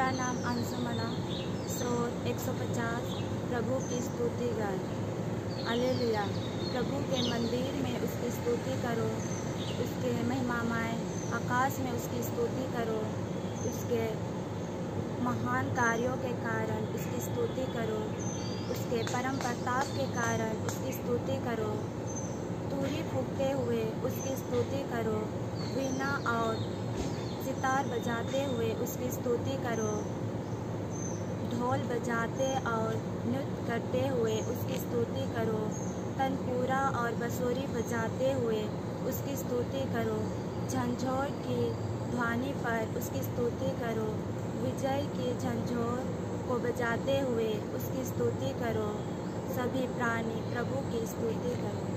मेरा नाम अंशुमला। स्रोत 150। प्रभु की स्तुति गाएं। हालेलुया। प्रभु के मंदिर में उसकी स्तुति करो, उसके महिमामय आकाश में उसकी स्तुति करो, उसके महान कार्यों के कारण उसकी स्तुति करो, उसके परम प्रताप के कारण उसकी स्तुति करो। तुरी फूंकते हुए उसकी स्तुति करो, वीणा और सितार बजाते हुए उसकी स्तुति करो, ढोल बजाते और नृत्य करते हुए उसकी स्तुति करो, तनपूरा और बंसुरी बजाते हुए उसकी स्तुति करो, झंझोर की ध्वनि पर उसकी स्तुति करो, विजय की झंझोर को बजाते हुए उसकी स्तुति करो। सभी प्राणी प्रभु की स्तुति करो।